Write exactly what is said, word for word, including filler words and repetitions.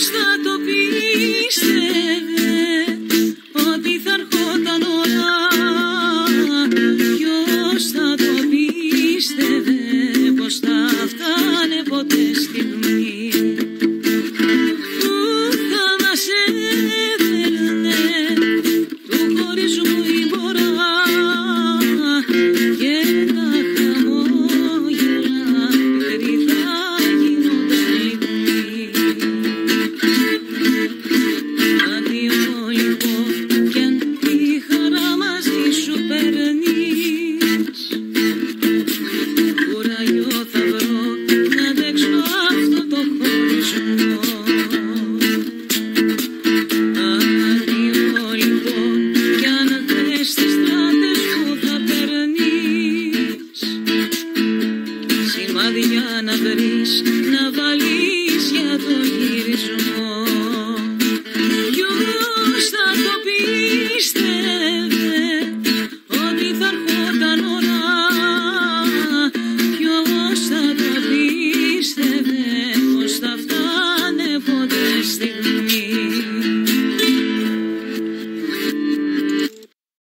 θα το πίστευε ότι θα ερχόταν ώρα? Ποιος θα το πίστευε πως θα φτάνε ποτέ στιγμή που θα μας έδερνε του χωρισμού η μορά και τα χαμόγελα δεν θα γίνονταν λιγμοί. Αντίο λοιπόν κι αν τη χαρά μαζί σου παίρνεις, κουράγιο θα βρω να αντέξω αυτό το χωρισμό. Αντίο λοιπόν κι αν θες τις στράτες που θα παίρνεις, σημάδια να βρεις να βάλεις για το γυρισμό.